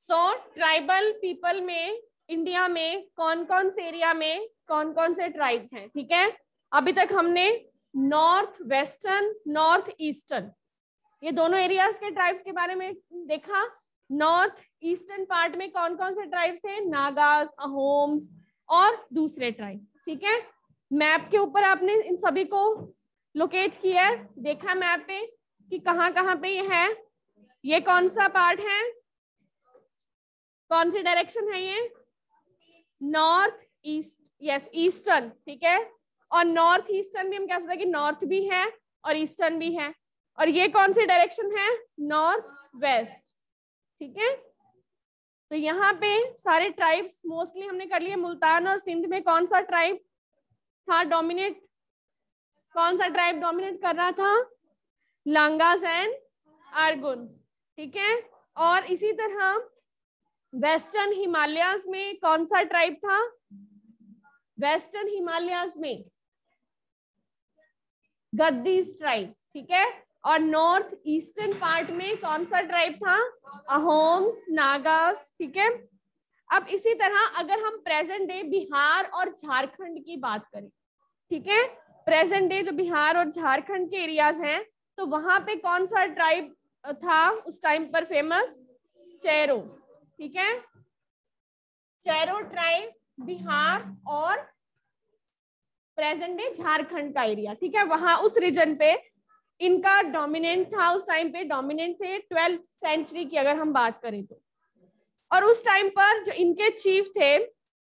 सो tribal people में India में कौन कौन से एरिया में कौन कौन से ट्राइब्स हैं, ठीक है। अभी तक हमने नॉर्थ वेस्टर्न, नॉर्थ ईस्टर्न, ये दोनों एरियाज के ट्राइब्स के बारे में देखा। नॉर्थ ईस्टर्न पार्ट में कौन कौन से ट्राइब्स थे, नागास, अहोम्स और दूसरे ट्राइब, ठीक है। मैप के ऊपर आपने इन सभी को लोकेट किया है, देखा मैप पे कि कहाँ कहाँ पे ये है। ये कौन सा पार्ट है, कौन सी डायरेक्शन है ये, नॉर्थ ईस्ट, यस ईस्टर्न, ठीक है। और नॉर्थ ईस्टर्न भी हम कह सकते हैं कि नॉर्थ भी है और ईस्टर्न भी है। और ये कौन सी डायरेक्शन है, नॉर्थ वेस्ट, ठीक है। तो यहाँ पे सारे ट्राइब्स मोस्टली हमने कर लिए। मुल्तान और सिंध में कौन सा ट्राइब था डोमिनेट, कौन सा ट्राइब डोमिनेट कर रहा था, लांगास एंड आर्गुन्स, ठीक है। और इसी तरह वेस्टर्न हिमालयाज में कौन सा ट्राइब था, वेस्टर्न हिमालयाज में गद्दीस ट्राइब, ठीक है। और नॉर्थ ईस्टर्न पार्ट में कौन सा ट्राइब था, अहोम्स, नागास, ठीक है। अब इसी तरह अगर हम प्रेजेंट डे बिहार और झारखंड की बात करें, ठीक है, प्रेजेंट डे जो बिहार और झारखंड के एरियाज हैं, तो वहां पे कौन सा ट्राइब था उस टाइम पर फेमस, चेरो, ठीक है। चेरो ट्राइब बिहार और प्रेजेंट डे झारखंड का एरिया, ठीक है, वहां उस रीजन पे इनका डोमिनेंट था उस टाइम पे, डोमिनेंट थे 12th सेंचुरी की अगर हम बात करें तो। और उस टाइम पर जो इनके चीफ थे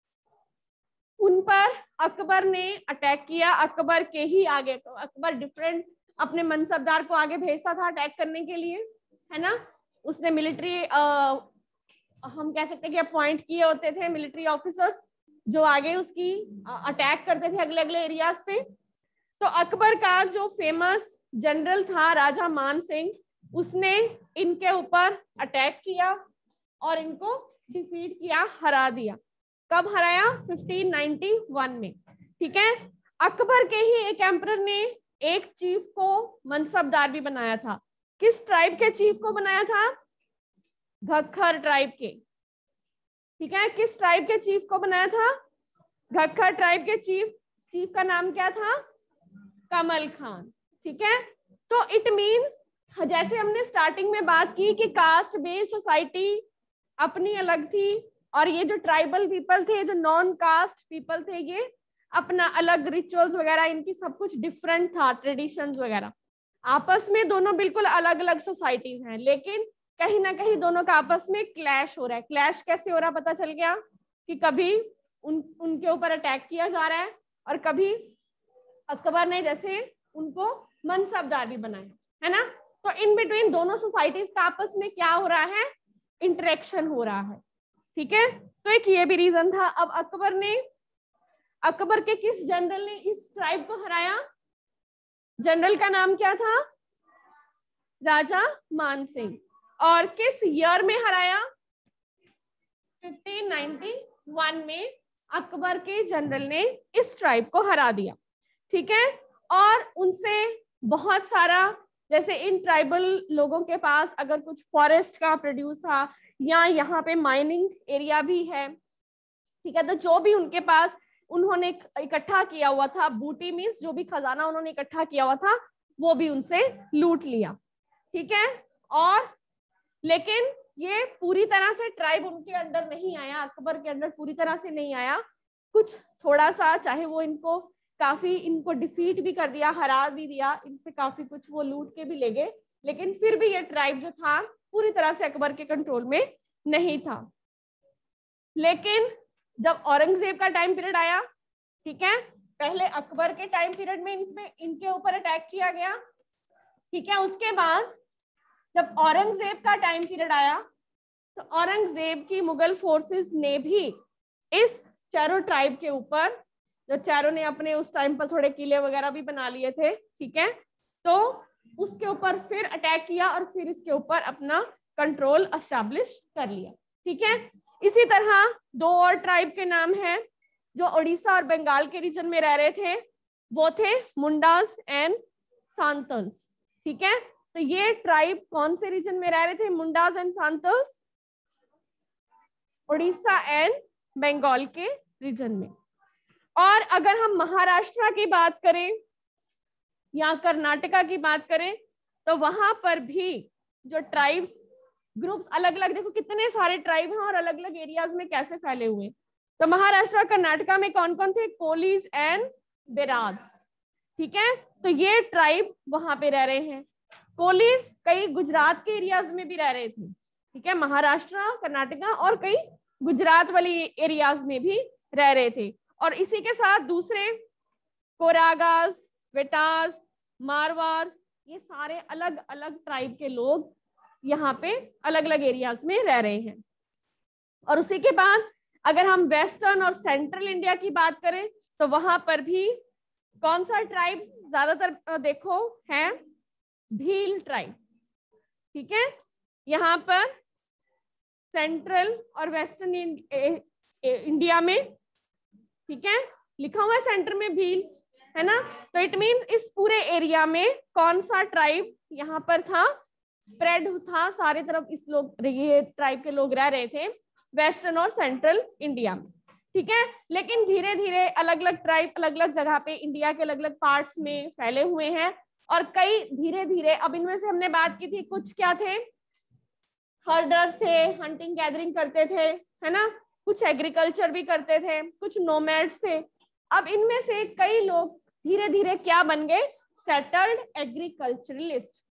उन पर अकबर ने अटैक किया, अकबर के ही आगे, तो अकबर डिफरेंट अपने मनसबदार को आगे भेजता था अटैक करने के लिए, है ना। उसने मिलिट्री हम कह सकते हैं कि अपॉइंट किए होते थे मिलिट्री ऑफिसर्स जो आगे उसकी अटैक करते थे अगले अगले एरियाज पे। तो अकबर का जो फेमस जनरल था राजा मान सिंह, उसने इनके ऊपर अटैक किया और इनको डिफीट किया, हरा दिया। कब हराया, 1591 में, ठीक है। अकबर के ही एक एम्परर ने एक चीफ को मनसबदार भी बनाया था। किस ट्राइब के चीफ को बनाया था, घक्खर ट्राइब के, ठीक है। किस ट्राइब के चीफ को बनाया था, घक्खर ट्राइब के चीफ का नाम क्या था, कमल खान, ठीक है। तो इट मींस जैसे हमने स्टार्टिंग में बात की कि कास्ट बेस्ड सोसाइटी अपनी अलग थी और ये जो ट्राइबल पीपल थे, जो नॉन कास्ट पीपल थे, ये अपना अलग रिचुअल्स वगैरह, इनकी सब कुछ डिफरेंट था, ट्रेडिशंस वगैरह। आपस में दोनों बिल्कुल अलग अलग सोसाइटीज हैं, लेकिन कहीं ना कहीं दोनों का आपस में क्लैश हो रहा है। क्लैश कैसे हो रहा पता चल गया कि कभी उनके ऊपर अटैक किया जा रहा है और कभी अकबर ने जैसे उनको मनसबदार भी बनाया, है ना। तो इन बिटवीन दोनों सोसाइटीज का आपस में क्या हो रहा है, इंटरेक्शन हो रहा है, ठीक है। तो एक ये भी रीजन था। अब अकबर के किस जनरल ने इस ट्राइब को हराया, जनरल का नाम क्या था, राजा मान सिंह। और किस ईयर में हराया, 1591 में अकबर के जनरल ने इस ट्राइब को हरा दिया, ठीक है। और उनसे बहुत सारा, जैसे इन ट्राइबल लोगों के पास अगर कुछ फॉरेस्ट का प्रोड्यूस था या यहाँ पे माइनिंग एरिया भी है, ठीक है, तो जो भी उनके पास उन्होंने इकट्ठा किया हुआ था, बूटी मीन्स जो भी खजाना उन्होंने इकट्ठा किया हुआ था वो भी उनसे लूट लिया, ठीक है। और लेकिन ये पूरी तरह से ट्राइब उनके अंडर नहीं आया, अकबर के अंडर पूरी तरह से नहीं आया, कुछ थोड़ा सा, चाहे वो इनको काफी इनको डिफीट भी कर दिया, हरा भी दिया, इनसे काफी कुछ वो लूट के भी ले गए, लेकिन फिर भी ये ट्राइब जो था पूरी तरह से अकबर के कंट्रोल में नहीं था। लेकिन जब औरंगजेब का टाइम पीरियड आया, ठीक है, पहले अकबर के टाइम पीरियड में इनके ऊपर अटैक किया गया, ठीक है। उसके बाद जब औरंगजेब का टाइम पीरियड आया तो औरंगजेब की मुगल फोर्सेस ने भी इस चैरो ट्राइब के ऊपर, जो चैरो ने अपने उस टाइम पर थोड़े किले वगैरह भी बना लिए थे, ठीक है, तो उसके ऊपर फिर अटैक किया और फिर इसके ऊपर अपना कंट्रोल एस्टैब्लिश कर लिया, ठीक है। इसी तरह दो और ट्राइब के नाम हैं जो उड़ीसा और बंगाल के रीजन में रह रहे थे, वो थे मुंडास एंड सांतल्स, ठीक है। तो ये ट्राइब कौन से रीजन में रह रहे थे, मुंडास एंड सांतल्स, उड़ीसा एंड बंगाल के रीजन में। और अगर हम महाराष्ट्र की बात करें या कर्नाटका की बात करें तो वहां पर भी जो ट्राइब्स ग्रुप्स अलग अलग, देखो कितने सारे ट्राइब हैं और अलग अलग एरियाज में कैसे फैले हुए। तो महाराष्ट्र और कर्नाटका में कौन कौन थे? कोलीज एंड बेराज। ठीक है, तो ये ट्राइब वहां पे रह रहे हैं। कोलीज कई गुजरात के एरियाज में भी रह रहे थे। ठीक है, महाराष्ट्र, कर्नाटका और कई गुजरात वाली एरियाज में भी रह रहे थे। और इसी के साथ दूसरे कोरागास, वेटास, मारवार्स, ये सारे अलग अलग ट्राइब के लोग यहाँ पे अलग अलग एरियाज में रह रहे हैं। और उसी के बाद अगर हम वेस्टर्न और सेंट्रल इंडिया की बात करें तो वहां पर भी कौन सा ट्राइब ज्यादातर देखो है? भील ट्राइब। ठीक है, यहाँ पर सेंट्रल और वेस्टर्न इंडिया में, ठीक है, लिखा हुआ है सेंटर में भील, है ना। तो इट मीन इस पूरे एरिया में कौन सा ट्राइब यहाँ पर था? स्प्रेड था सारे तरफ, इस लोग ये ट्राइब के लोग रह रहे थे वेस्टर्न और सेंट्रल इंडिया में। ठीक है, लेकिन धीरे धीरे अलग अलग ट्राइब अलग अलग जगह पे इंडिया के अलग अलग पार्ट्स में फैले हुए हैं। और कई धीरे धीरे, अब इनमें से हमने बात की थी, कुछ क्या थे? हर्डर्स थे, हंटिंग गैदरिंग करते थे, है ना। कुछ एग्रीकल्चर भी करते थे, कुछ नोमैड्स थे। अब इनमें से कई लोग धीरे धीरे क्या बन गए? Settled agriculturalist.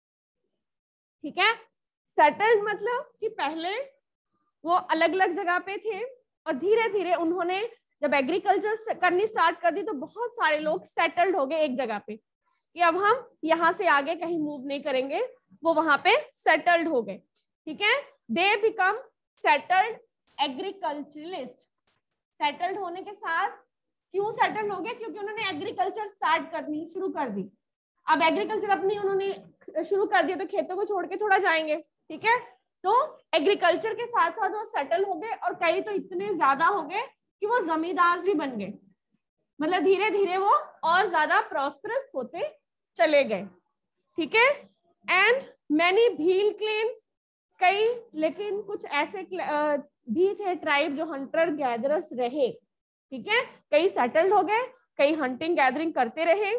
ठीक है, सेटल्ड मतलब कि पहले वो अलग अलग जगह पे थे और धीरे धीरे उन्होंने जब एग्रीकल्चर करनी स्टार्ट कर दी तो बहुत सारे लोग सेटल्ड हो गए एक जगह पे कि अब हम यहाँ से आगे कहीं मूव नहीं करेंगे, वो वहां पे सेटल्ड हो गए। ठीक है, they become settled agriculturalist. Settled होने के साथ क्यों सेटल्ड हो गए? क्योंकि उन्होंने एग्रीकल्चर स्टार्ट करनी शुरू कर दी। अब एग्रीकल्चर अपनी उन्होंने शुरू कर दिया तो खेतों को छोड़ के थोड़ा जाएंगे। ठीक है, तो एग्रीकल्चर के साथ साथ वो सेटल हो गए और कई तो इतने ज्यादा हो गए कि वो जमींदार भी बन गए। मतलब धीरे धीरे वो और ज्यादा प्रॉस्परस होते चले गए। ठीक है, एंड मैनी भील क्लेम्स, कई लेकिन कुछ ऐसे भी थे ट्राइब जो हंटर गैदरर्स रहे। ठीक है, कई सेटल्ड हो गए, कई हंटिंग गैदरिंग करते रहे।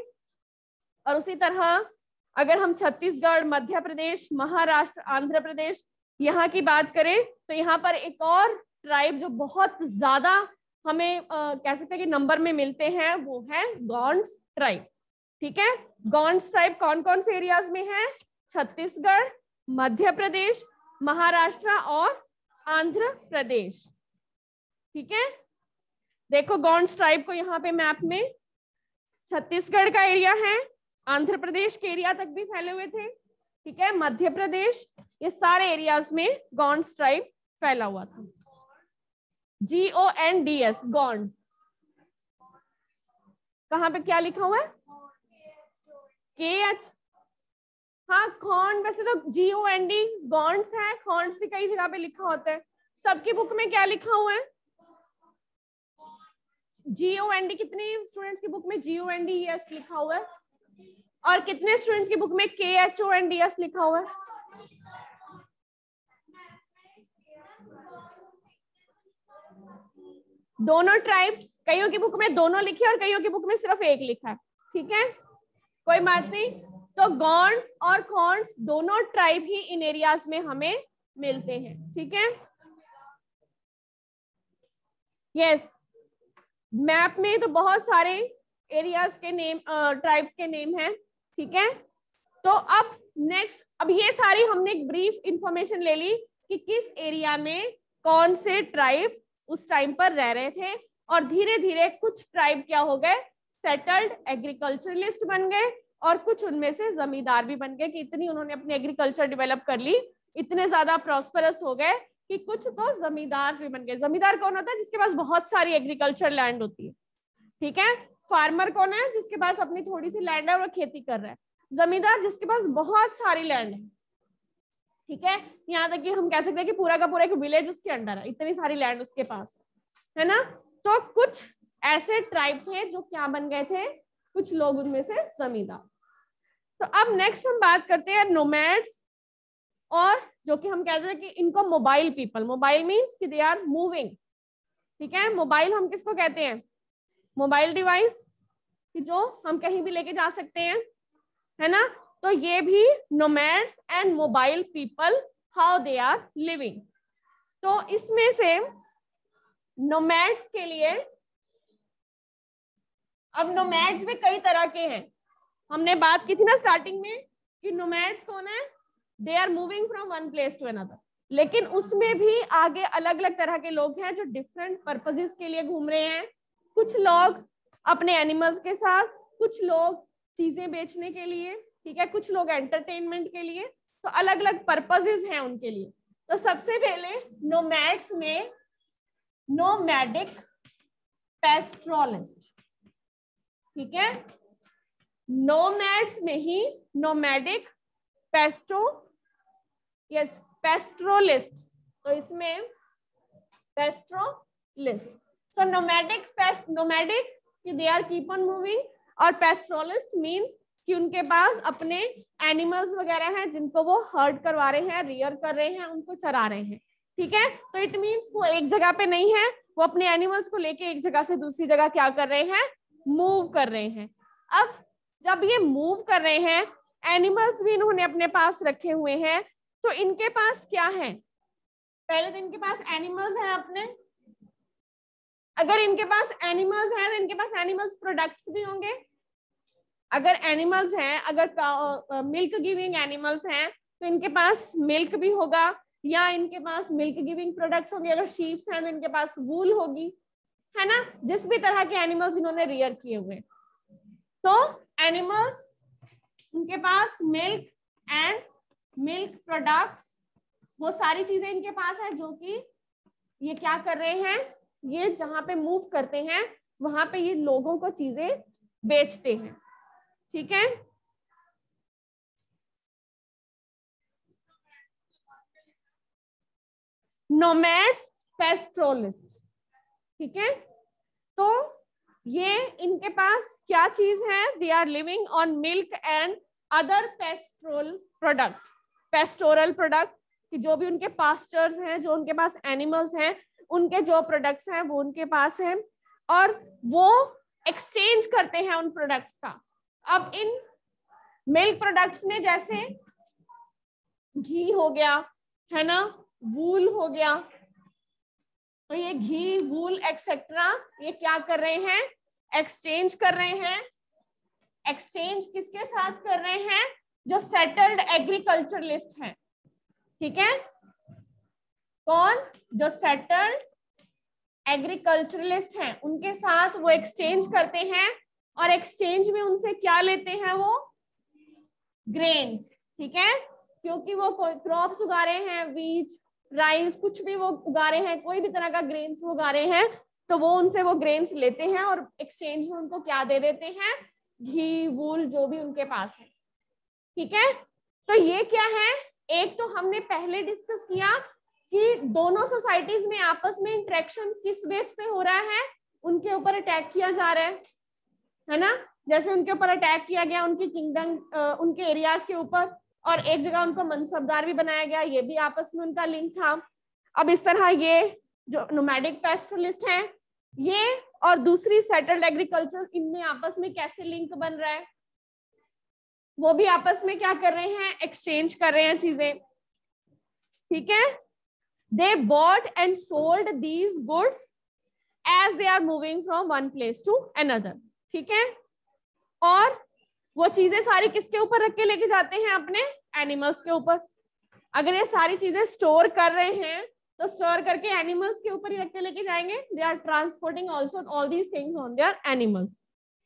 और उसी तरह अगर हम छत्तीसगढ़, मध्य प्रदेश, महाराष्ट्र, आंध्र प्रदेश यहाँ की बात करें तो यहाँ पर एक और ट्राइब जो बहुत ज्यादा हमें कह सकते हैं कि नंबर में मिलते हैं, वो है गॉन्ड्स ट्राइब। ठीक है, गॉन्ड्स ट्राइब कौन कौन से एरियाज में है? छत्तीसगढ़, मध्य प्रदेश, महाराष्ट्र और आंध्र प्रदेश। ठीक है, देखो गॉन्ड्स ट्राइब को यहाँ पे मैप में छत्तीसगढ़ का एरिया है, आंध्र प्रदेश के एरिया तक भी फैले हुए थे। ठीक है, मध्य प्रदेश, ये सारे एरियाज में गॉन्ड्स ट्राइब फैला हुआ था। GONDS, गॉन्ड्स। कहाँ पे क्या लिखा हुआ है? KH। हाँ, खॉन्ड वैसे तो GOND गॉन्ड्स है, खॉन्ड्स भी कई जगह पे लिखा होता है। सबकी बुक में क्या लिखा हुआ है? GOND। कितने स्टूडेंट्स की बुक में GONDS लिखा हुआ है और कितने स्टूडेंट्स की बुक में KHONDS लिखा हुआ है? दोनों ट्राइब्स, कईयों की बुक में दोनों लिखे और कईयों की बुक में सिर्फ एक लिखा है। ठीक है, कोई बात नहीं। तो गॉन्ड्स और खॉन्ड्स दोनों ट्राइब ही इन एरियाज में हमें मिलते हैं। ठीक है, यस, मैप में तो बहुत सारे एरियाज के नेम, ट्राइब्स के नेम हैं। ठीक है, तो अब नेक्स्ट, अब ये सारी हमने एक ब्रीफ इंफॉर्मेशन ले ली कि किस एरिया में कौन से ट्राइब उस टाइम पर रह रहे थे। और धीरे धीरे कुछ ट्राइब क्या हो गए? सेटल्ड एग्रीकल्चरलिस्ट बन गए और कुछ उनमें से जमींदार भी बन गए कि इतनी उन्होंने अपनी एग्रीकल्चर डेवलप कर ली, इतने ज्यादा प्रॉस्परस हो गए कि कुछ तो जमींदार भी बन गए। जमींदार कौन होता है? जिसके पास बहुत सारी एग्रीकल्चर लैंड होती है। ठीक है, फार्मर कौन है? जिसके पास अपनी थोड़ी सी लैंड है और खेती कर रहा है। जमींदार जिसके पास बहुत सारी लैंड है। ठीक है, यहाँ तक कि हम कह सकते हैं कि पूरा का पूरा एक विलेज उसके अंडर है, इतनी सारी लैंड उसके पास है ना। तो कुछ ऐसे ट्राइब थे जो क्या बन गए थे? कुछ लोग उनमें से जमींदार। तो अब नेक्स्ट हम बात करते हैं नोमैड्स और जो कि हम कहते हैं कि इनको मोबाइल पीपल, मोबाइल मीन्स कि दे आर मूविंग, ठीक है। मोबाइल हम किसको कहते हैं, मोबाइल डिवाइस, कि जो हम कहीं भी लेके जा सकते हैं, है ना। तो ये भी nomads and mobile people how they are living. तो इसमें से नोमैड्स के लिए, अब नोमैड्स भी कई तरह के हैं, हमने बात की थी ना स्टार्टिंग में कि नोमैड्स कौन है, they are moving from one place to another, लेकिन उसमें भी आगे अलग अलग तरह के लोग हैं जो डिफरेंट पर्पसेस के लिए घूम रहे हैं। कुछ लोग अपने एनिमल्स के साथ, कुछ लोग चीजें बेचने के लिए, ठीक है, कुछ लोग एंटरटेनमेंट के लिए, तो अलग अलग पर्पसेस हैं उनके लिए। तो सबसे पहले नोमैड्स में नोमैडिक पेस्ट्रोलिस्ट, ठीक है, नोमैड्स में ही नोमैडिक पेस्ट्रोलिस्ट, तो इसमें पेस्ट्रोलिस्ट, सो नोमैडिक कि they are keep on moving, और पेस्ट्रोलिस्ट मींस कि उनके पास अपने एनिमल्स वगैरह हैं जिनको वो हर्ट करवा रहे हैं, रियर कर रहे हैं, उनको चरा रहे हैं, ठीक है। तो इट मींस वो एक जगह पे नहीं है, वो अपने एनिमल्स को लेके एक जगह से दूसरी जगह क्या कर रहे हैं, मूव कर रहे हैं। अब जब ये मूव कर रहे हैं, एनिमल्स भी इन्होंने अपने पास रखे हुए हैं, तो इनके पास क्या है, पहले तो इनके पास एनिमल्स हैं अपने, अगर इनके पास एनिमल्स हैं तो इनके पास एनिमल्स प्रोडक्ट्स भी होंगे, अगर एनिमल्स हैं, अगर मिल्क गिविंग एनिमल्स हैं तो इनके पास मिल्क भी होगा, या इनके पास मिल्क गिविंग प्रोडक्ट्स होंगे, अगर शीप्स हैं तो इनके पास वूल होगी, है ना, जिस भी तरह के एनिमल्स इन्होंने रियर किए हुए। तो एनिमल्स, उनके पास मिल्क एंड मिल्क प्रोडक्ट्स, वो सारी चीजें इनके पास है जो कि ये क्या कर रहे हैं, ये जहां पे मूव करते हैं वहां पे ये लोगों को चीजें बेचते हैं, ठीक है। नोमैड्स पेस्ट्रोलिस्ट, ठीक है, तो ये इनके पास क्या चीज है, they are living on milk and other pastoral product, कि जो भी उनके पास्चर्स हैं, जो उनके पास एनिमल्स हैं, उनके जो प्रोडक्ट्स हैं वो उनके पास हैं, और वो एक्सचेंज करते हैं उन प्रोडक्ट्स का। अब इन मिल्क प्रोडक्ट्स में जैसे घी हो गया, है ना, वूल हो गया, तो ये घी, वूल एक्सेट्रा ये क्या कर रहे हैं, एक्सचेंज कर रहे हैं। एक्सचेंज किसके साथ कर रहे हैं, जो सेटल्ड एग्रीकल्चरलिस्ट हैं, ठीक है, कौन, जो सेटल्ड एग्रीकल्चरलिस्ट हैं उनके साथ वो एक्सचेंज करते हैं, और एक्सचेंज में उनसे क्या लेते हैं, वो ग्रेन्स, ठीक है, क्योंकि वो क्रॉप्स उगा रहे हैं, वीट, राइस, कुछ भी वो उगा रहे हैं, कोई भी तरह का ग्रेन्स वो उगा रहे हैं, तो वो उनसे वो ग्रेन्स लेते हैं और एक्सचेंज में उनको क्या दे देते हैं, घी, वूल, जो भी उनके पास है, ठीक है। तो ये क्या है, एक तो हमने पहले डिस्कस किया कि दोनों सोसाइटीज में आपस में इंटरेक्शन किस बेस पे हो रहा है, उनके ऊपर अटैक किया जा रहा है ना, जैसे उनके ऊपर अटैक किया गया उनकी किंगडम, उनके एरियाज के ऊपर, और एक जगह उनको मनसबदार भी बनाया गया, ये भी आपस में उनका लिंक था। अब इस तरह ये जो नोमैडिक पेस्टोरलिस्ट हैं, ये और दूसरी सेटल्ड एग्रीकल्चर, इनमें आपस में कैसे लिंक बन रहा है, वो भी आपस में क्या कर रहे हैं, एक्सचेंज कर रहे हैं चीजें, ठीक है। They bought and sold these goods as they are moving from one place to another, ठीक है, और वो चीजें सारी किसके ऊपर रख के लेके जाते हैं, अपने एनिमल्स के ऊपर। अगर ये सारी चीजें स्टोर कर रहे हैं तो स्टोर करके एनिमल्स के ऊपर ही रख के लेके जाएंगे, they are transporting also all these things on their animals.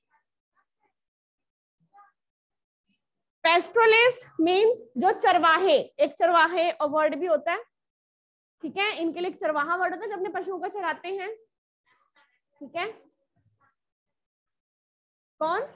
Pastoralist means जो चरवाहे, एक चरवाहे वर्ड भी होता है, ठीक है, इनके लिए चरवाहा वर्ड होता है, जब अपने पशुओं को चराते हैं, ठीक है, कौन,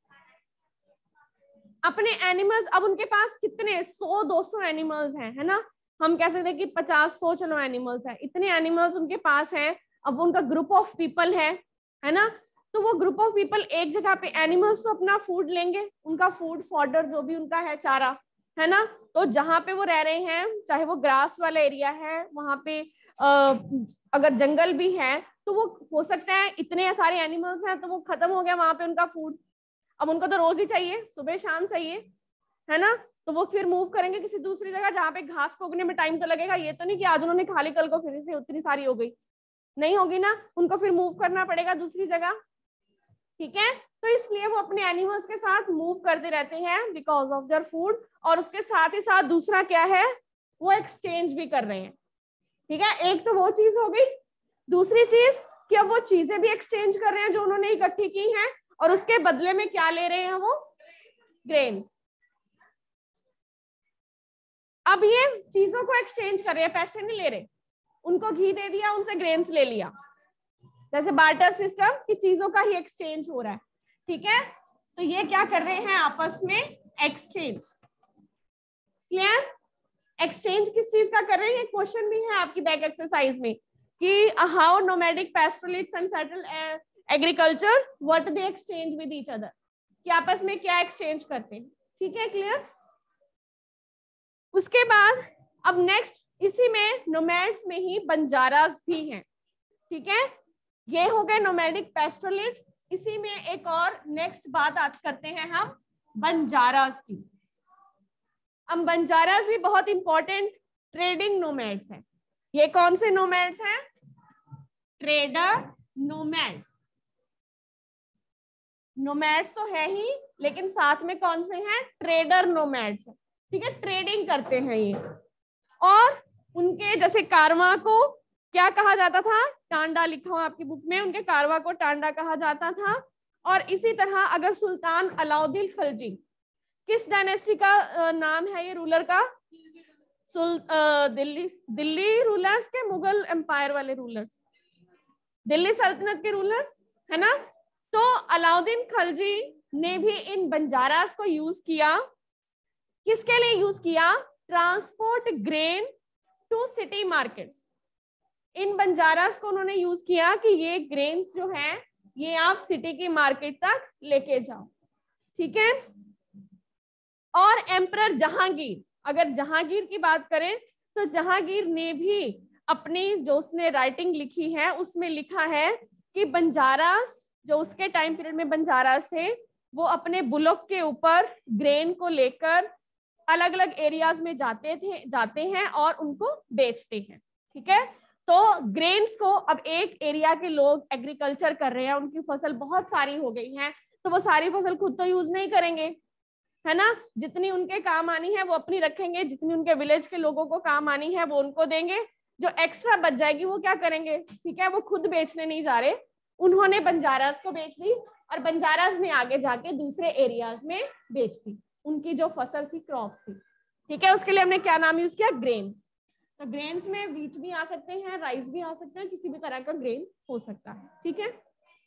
अपने एनिमल्स। अब उनके पास कितने 100-200 एनिमल्स हैं, है ना, हम कह सकते हैं कि 50-100 चलो एनिमल्स हैं, इतने एनिमल्स उनके पास हैं। अब उनका ग्रुप ऑफ पीपल है ना, तो वो ग्रुप ऑफ पीपल एक जगह पे, एनिमल्स तो अपना फूड लेंगे, उनका फूड फॉडर जो भी उनका है चारा, है ना। तो जहाँ पे वो रह रहे हैं, चाहे वो ग्रास वाला एरिया है, वहां पे अगर जंगल भी है तो वो हो सकता है इतने सारे एनिमल्स हैं तो वो खत्म हो गया वहां पे उनका फूड, अब उनको तो रोज ही चाहिए, सुबह शाम चाहिए, है ना। तो वो फिर मूव करेंगे किसी दूसरी जगह जहाँ पे घास को उगने में टाइम तो लगेगा, ये तो नहीं कि आज उन्होंने खा ली कल को फिर से उतनी सारी हो गई, नहीं होगी ना, उनको फिर मूव करना पड़ेगा दूसरी जगह, ठीक है। तो इसलिए वो अपने एनिमल्स के साथ मूव करते रहते हैं बिकॉज ऑफ देयर फूड, और उसके साथ ही साथ दूसरा क्या है, वो एक्सचेंज भी कर रहे हैं, ठीक है। एक तो वो चीज हो गई, दूसरी चीज कि अब वो चीजें भी एक्सचेंज कर रहे हैं जो उन्होंने इकट्ठी की हैं, और उसके बदले में क्या ले रहे हैं वो, ग्रेन्स। अब ये चीजों को एक्सचेंज कर रहे हैं, पैसे नहीं ले रहे, उनको घी दे दिया, उनसे ग्रेन्स ले लिया, जैसे बार्टर सिस्टम की चीजों का ही एक्सचेंज हो रहा है, ठीक है। तो ये क्या कर रहे हैं आपस में, एक्सचेंज। क्लियर? एक्सचेंज किस चीज का कर रहे हैं, ये क्वेश्चन भी है आपकी बैक एक्सरसाइज में कि how nomadic pastoralists and settle agriculture what they exchange with each other, कि आपस में क्या एक्सचेंज करते हैं, ठीक है। क्लियर? उसके बाद अब नेक्स्ट इसी में नोमैड्स में ही बंजारास भी हैं, ठीक है। ये हो गए नोमैडिक पैस्टोरलिस्ट्स, इसी में एक और नेक्स्ट बात करते हैं हम बंजारास की। अब बंजारास भी बहुत इंपॉर्टेंट ट्रेडिंग नोमैड्स हैं। ये कौन से नोमैड्स हैं, ट्रेडर नोमैड्स। नोमैड्स तो है ही, लेकिन साथ में कौन से हैं, ट्रेडर नोमैड्स, ठीक है, ट्रेडिंग करते हैं ये। और उनके जैसे कारवां को क्या कहा जाता था, टांडा, लिखा हुआ आपकी बुक में, उनके कारवां को टांडा कहा जाता था। और इसी तरह अगर सुल्तान अलाउद्दीन खिलजी, किस डायनेस्टी का नाम है ये रूलर का, दिल्ली रूलर्स के, मुगल एम्पायर वाले रूलर्स, दिल्ली सल्तनत के रूलर्स, है ना। तो अलाउद्दीन खिलजी ने भी इन बंजारास को यूज किया, किसके लिए यूज किया, transport grain to city markets. इन बंजारास को उन्होंने यूज किया कि ये ग्रेन्स जो है ये आप सिटी की मार्केट तक लेके जाओ, ठीक है। और एम्परर जहांगीर, अगर जहांगीर की बात करें तो जहांगीर ने भी अपनी जो उसने राइटिंग लिखी है उसमें लिखा है कि बंजारास, जो उसके टाइम पीरियड में बंजारास थे, वो अपने बुलक के ऊपर ग्रेन को लेकर अलग अलग एरियाज में जाते हैं और उनको बेचते हैं, ठीक है। तो ग्रेन्स को अब एक एरिया के लोग एग्रीकल्चर कर रहे हैं, उनकी फसल बहुत सारी हो गई है, तो वो सारी फसल खुद तो यूज नहीं करेंगे, है ना, जितनी उनके काम आनी है वो अपनी रखेंगे, जितनी उनके विलेज के लोगों को काम आनी है वो उनको देंगे, जो एक्स्ट्रा बच जाएगी वो क्या करेंगे, ठीक है, वो खुद बेचने नहीं जा रहे, उन्होंने बंजारास को बेच दी और बंजारास ने आगे जाके दूसरे एरियाज में बेच दी उनकी जो फसल थी, क्रॉप्स थी, ठीक है। उसके लिए हमने क्या नाम यूज किया, ग्रेन्स। तो ग्रेन्स में व्हीट भी आ सकते हैं, राइस भी आ सकते हैं, किसी भी तरह का ग्रेन हो सकता है, ठीक है।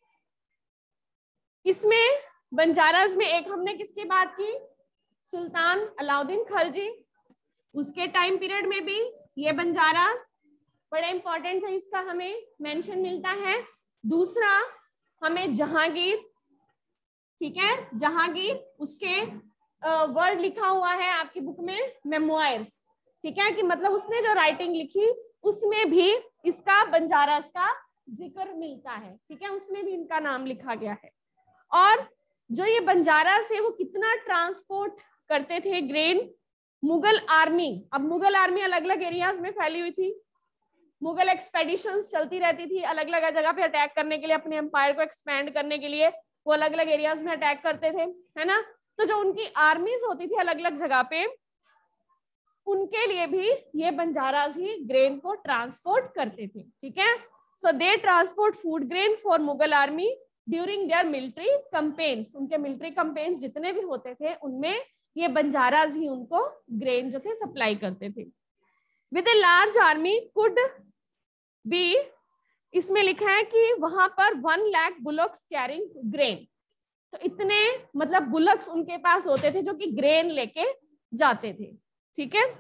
इसमें बंजारास में एक हमने किसकी बात की, सुल्तान अलाउद्दीन खिलजी, उसके टाइम पीरियड में भी ये बंजारास बड़े इंपॉर्टेंट है, इसका हमें मेंशन मिलता है। दूसरा हमें जहांगीर, ठीक है, जहांगीर, उसके वर्ड लिखा हुआ है आपकी बुक में मेमोइर्स, ठीक है, कि मतलब उसने जो राइटिंग लिखी उसमें भी इसका बंजारास का जिक्र मिलता है, ठीक है, उसमें भी इनका नाम लिखा गया है। और जो ये बंजारास है वो कितना ट्रांसपोर्ट करते थे ग्रेन, मुगल आर्मी, अब मुगल आर्मी अलग अलग एरियाज में फैली हुई थी, मुगल एक्सपेडिशंस चलती रहती थी अलग अलग जगह पे अटैक करने के लिए, अपने एम्पायर को एक्सपेंड करने के लिए वो अलग अलग एरियाज में अटैक करते थे, है ना। तो जो उनकी आर्मीज होती थी अलग अलग जगह पे, उनके लिए भी ये बंजारास ही ग्रेन को ट्रांसपोर्ट करते थे, ठीक है। So they transport food grain for Mughal army during their military campaigns, उनके मिलिट्री कैंपेन्स जितने भी होते थे उनमें ये बंजारास ही उनको ग्रेन जो थे सप्लाई करते थे। With a large army could be, इसमें लिखा है कि वहां पर 1 लाख बुलक्स कैरिंग ग्रेन, तो इतने मतलब बुलक्स उनके पास होते थे जो कि ग्रेन लेके जाते थे, ठीक है।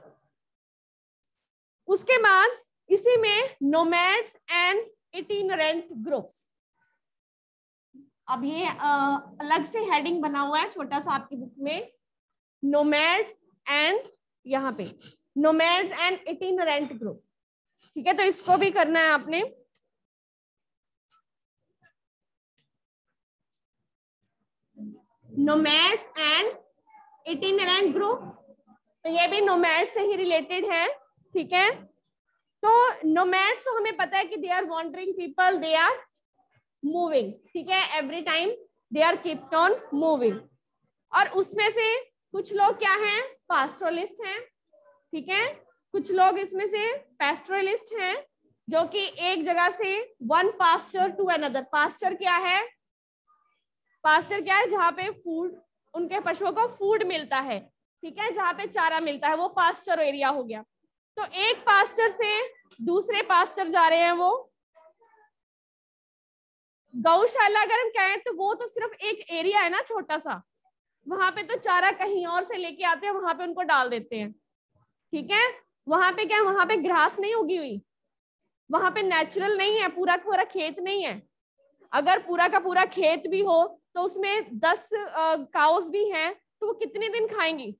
उसके बाद इसी में नोमैड्स एंड इटिनरेंट ग्रुप्स, अब ये अलग से हेडिंग बना हुआ है छोटा सा आपकी बुक में, नोमैड्स एंड यहाँ पे नोमैड्स एंड इटिनरेंट ग्रुप। ठीक है, तो इसको भी करना है आपने। नोमैड्स एंड इटिनरेंट ग्रुप, तो ये भी नोमैड से ही रिलेटेड है। ठीक है, तो नोमैड्स तो हमें पता है कि they are wandering people, they are moving. ठीक है, every time they are kept on moving. और उसमें से कुछ लोग क्या हैं, पास्टोरलिस्ट हैं। ठीक है, कुछ लोग इसमें से पेस्टोरलिस्ट हैं, जो कि एक जगह से one pasture to another. Pasture क्या है, पास्चर क्या है, जहाँ पे फूड, उनके पशुओं को फूड मिलता है। ठीक है, जहाँ पे चारा मिलता है, वो पास्चर एरिया हो गया। तो एक पास्चर से दूसरे पास्चर जा रहे हैं वो। गौशाला अगर हम कहें तो वो तो सिर्फ एक एरिया है ना, छोटा सा, वहां पे तो चारा कहीं और से लेके आते हैं, वहां पे उनको डाल देते हैं। ठीक है, वहां पे क्या, वहां पे घास नहीं उगी हुई, वहां पे नेचुरल नहीं है, पूरा का पूरा खेत नहीं है। अगर पूरा का पूरा खेत भी हो तो उसमें 10 काउस भी हैं, तो वो कितने दिन खाएंगी।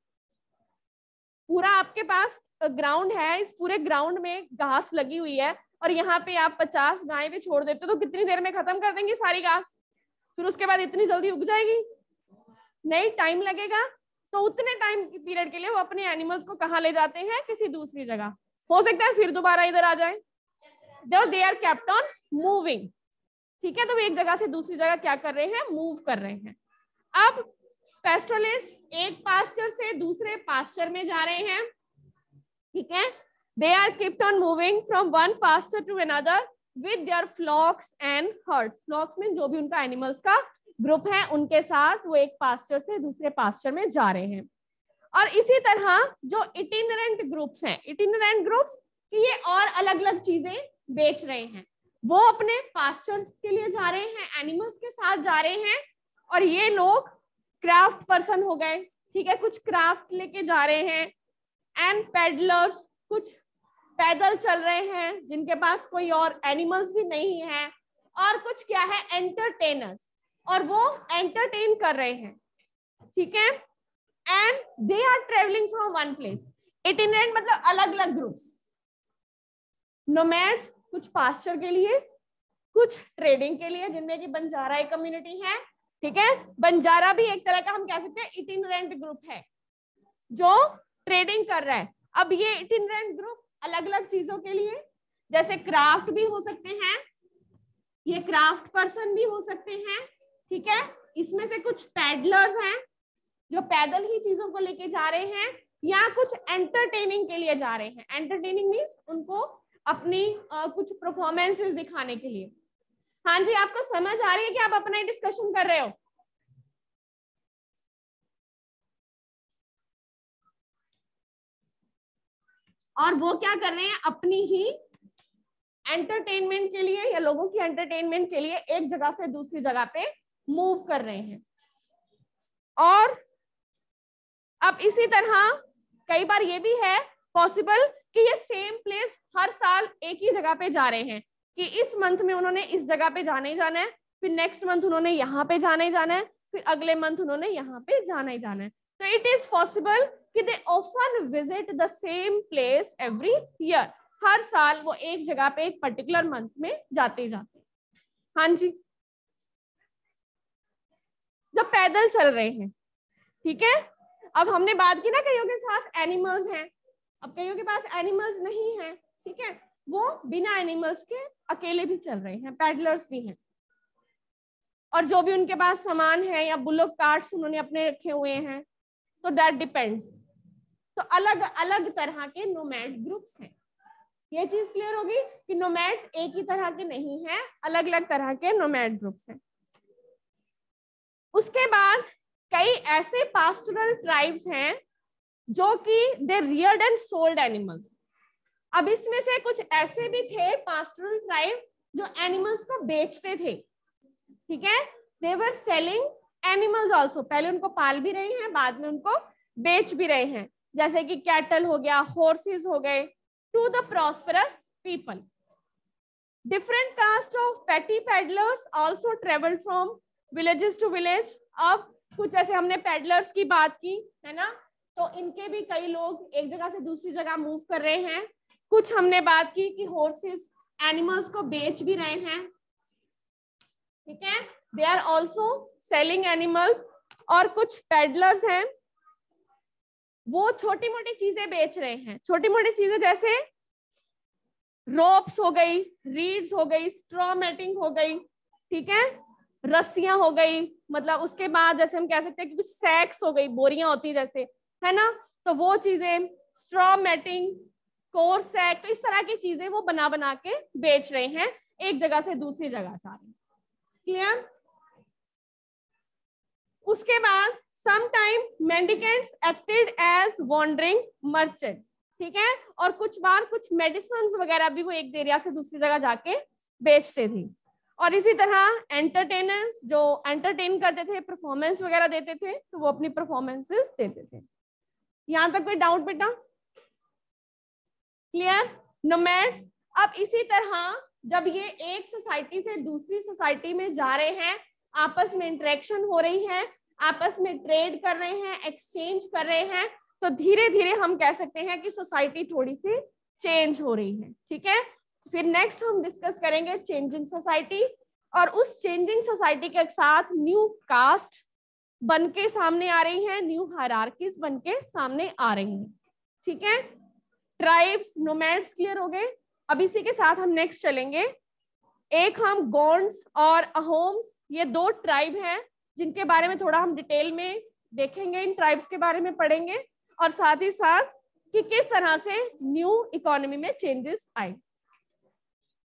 पूरा आपके पास ग्राउंड है, इस पूरे ग्राउंड में घास लगी हुई है, और यहाँ पे आप 50 गायें भी छोड़ देते हो, तो कितनी देर में खत्म कर देंगे सारी घास। फिर उसके बाद इतनी जल्दी उग जाएगी नहीं, टाइम लगेगा। तो उतने टाइम पीरियड के लिए वो अपने एनिमल्स को कहाँ ले जाते हैं, किसी दूसरी जगह। हो सकता है फिर दोबारा इधर आ जाए। They are kept on moving. ठीक है, तो वो एक जगह से दूसरी जगह क्या कर रहे हैं, मूव कर रहे हैं। अब पेस्टोरलिस्ट एक पास्चर से दूसरे पास्चर में जा रहे हैं। ठीक है, they are kept on moving from one pasture to another with their flocks and herds. Flocks में जो भी उनका एनिमल्स का ग्रुप है, उनके साथ वो एक पास्चर से दूसरे पास्चर में जा रहे हैं। और इसी तरह जो इटिनरेंट ग्रुप्स हैं, इटिनरेंट ग्रुप्स कि ये और अलग अलग चीजें बेच रहे हैं, वो अपने पास्चर्स के लिए जा रहे हैं, एनिमल्स के साथ जा रहे हैं। और ये लोग क्राफ्ट पर्सन हो गए। ठीक है, कुछ क्राफ्ट लेके जा रहे हैं। एंड पेडलर्स, कुछ पैदल चल रहे हैं जिनके पास कोई और एनिमल्स भी नहीं है। और कुछ क्या है, एंटरटेनर्स, और वो एंटरटेन कर रहे हैं। ठीक है, and they are travelling from one place. Itinerant मतलब अलग अलग ग्रुप्स। नोमैड्स कुछ पास्चर के लिए, कुछ ट्रेडिंग के लिए, जिनमें कि बंजारा एक कम्युनिटी है। ठीक है, बंजारा भी एक तरह का हम कह सकते हैं इटिनरेंट ग्रुप है जो ट्रेडिंग कर रहा है। अब ये इटिनरेंट ग्रुप अलग अलग चीजों के लिए, जैसे क्राफ्ट भी हो सकते हैं, ये क्राफ्ट पर्सन भी हो सकते हैं। ठीक है, इसमें से कुछ पैडलर्स हैं जो पैदल ही चीजों को लेके जा रहे हैं, या कुछ एंटरटेनिंग के लिए जा रहे हैं। एंटरटेनिंग मीन्स उनको अपनी कुछ परफॉर्मेंसेस दिखाने के लिए। हाँ जी, आपको समझ आ रही है कि आप अपना डिस्कशन कर रहे हो? और वो क्या कर रहे हैं, अपनी ही एंटरटेनमेंट के लिए या लोगों की एंटरटेनमेंट के लिए एक जगह से दूसरी जगह पे मूव कर रहे हैं। और अब इसी तरह कई बार ये भी है पॉसिबल कि ये सेम प्लेस हर साल एक ही जगह पे जा रहे हैं, कि इस मंथ में उन्होंने इस जगह पे जाना ही जाना है, फिर नेक्स्ट मंथ उन्होंने यहाँ पे जाना ही जाना है, फिर अगले मंथ उन्होंने यहाँ पे जाना ही जाना है। तो इट इज पॉसिबल कि they often visit the same place every year. हर साल वो एक जगह पे एक पर्टिकुलर मंथ में जाते ही जाते हैं। हाँ जी, जो पैदल चल रहे हैं। ठीक है, अब हमने बात की ना कईयों के साथ एनिमल्स हैं, अब कईयों के पास एनिमल्स नहीं है। ठीक है, वो बिना एनिमल्स के अकेले भी चल रहे हैं, पैडलर्स भी हैं। और जो भी उनके पास सामान है या बुलक कार्ट्स उन्होंने अपने रखे हुए हैं, तो दैट डिपेंड्स। तो अलग अलग तरह के नोमैड ग्रुप्स हैं। ये चीज क्लियर होगी कि नोमैड्स एक ही तरह के नहीं हैं, अलग अलग तरह के नोमैड ग्रुप्स हैं। उसके बाद कई ऐसे पास्टोरल ट्राइब्स हैं जो कि they reared and sold animals. अब इसमें से कुछ ऐसे भी थे पास्टोरल ट्राइब जो एनिमल्स को बेचते थे। ठीक है, they were selling animals also. पहले उनको पाल भी रहे हैं, बाद में उनको बेच भी रहे हैं, जैसे कि कैटल हो गया, हॉर्सेस हो गए, to the prosperous people. Different caste of petty peddlers also travelled from villages to village. अब कुछ ऐसे हमने पैडलर्स की बात की है ना, तो इनके भी कई लोग एक जगह से दूसरी जगह मूव कर रहे हैं। कुछ हमने बात की कि हॉर्सेस एनिमल्स को बेच भी रहे हैं, ठीक है, they are also selling animals. और कुछ पेडलर्स हैं, वो छोटी मोटी चीजें बेच रहे हैं, छोटी मोटी चीजें जैसे रोप्स हो गई, रीड्स हो गई, स्ट्रॉ मैटिंग हो गई, ठीक है, रस्सियां हो गई, मतलब उसके बाद जैसे हम कह सकते हैं कि कुछ सैक्स हो गई, बोरियां होती जैसे, है ना, तो वो चीजें, स्ट्रॉ मैटिंग, कोर सैक, तो इस तरह की चीजें वो बना बना के बेच रहे हैं, एक जगह से दूसरी जगह जा रहे हैं। क्लियर? उसके बाद sometime mendicants acted as wandering merchant, ठीक है, और कुछ बार कुछ मेडिसिन वगैरह भी वो एक एरिया से दूसरी जगह जाके बेचते थे। और इसी तरह एंटरटेनर्स जो एंटरटेन करते थे, परफॉर्मेंस वगैरह देते थे, तो वो अपनी परफॉर्मेंसेस देते थे। यहां तक कोई डाउट बेटा? क्लियर? नोमैड्स, अब इसी तरह जब ये एक सोसाइटी से दूसरी सोसाइटी में जा रहे हैं, आपस में इंटरेक्शन हो रही है, आपस में ट्रेड कर रहे हैं, एक्सचेंज कर रहे हैं, तो धीरे धीरे हम कह सकते हैं कि सोसाइटी थोड़ी सी चेंज हो रही है, ठीक है। फिर नेक्स्ट हम डिस्कस करेंगे चेंजिंग सोसाइटी, और उस चेंजिंग सोसाइटी के साथ न्यू कास्ट बन के सामने आ रही है, न्यू हायरार्कीज बन के सामने आ रही हैं, ठीक है। ट्राइब्स, नोमैड्स क्लियर हो गए। अब इसी के साथ हम नेक्स्ट चलेंगे। एक हम गोंड्स और अहोम्स, ये दो ट्राइब हैं जिनके बारे में थोड़ा हम डिटेल में देखेंगे, इन ट्राइब्स के बारे में पढ़ेंगे, और साथ ही साथ कि किस तरह से न्यू इकोनॉमी में चेंजेस आए।